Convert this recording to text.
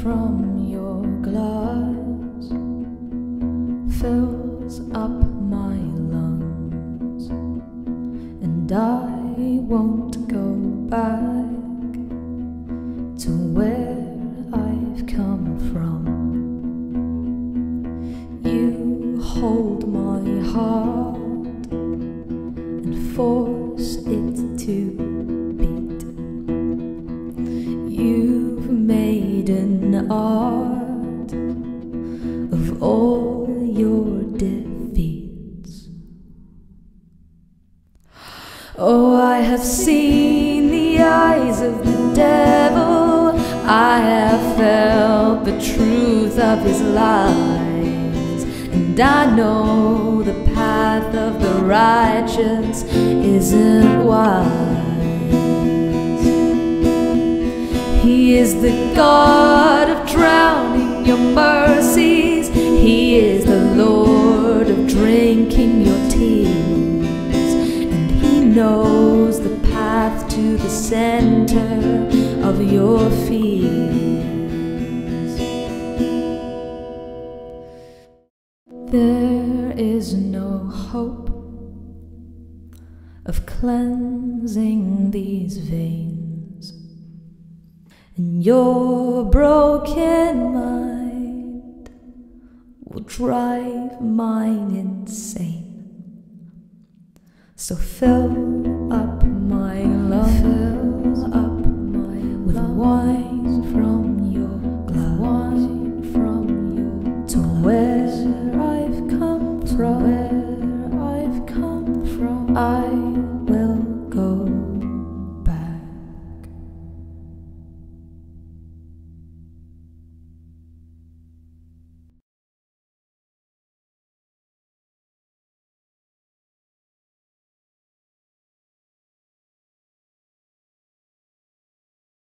from your glass fills up my lungs, and I won't go back to where I've come from. You hold my heart and force it to beat. You've made an art of all your defeats. Oh, I have seen the eyes of the devil, I have felt the truth of his lies, and I know the path of the righteous isn't wise. He is the God of drowning your mercies, He is the Lord of drinking your tears, and He knows the path to the center of your fears. There is no hope of cleansing these veins, and your broken mind will drive mine insane. So fill up my lungs, with wine from your glass, to where I've come from.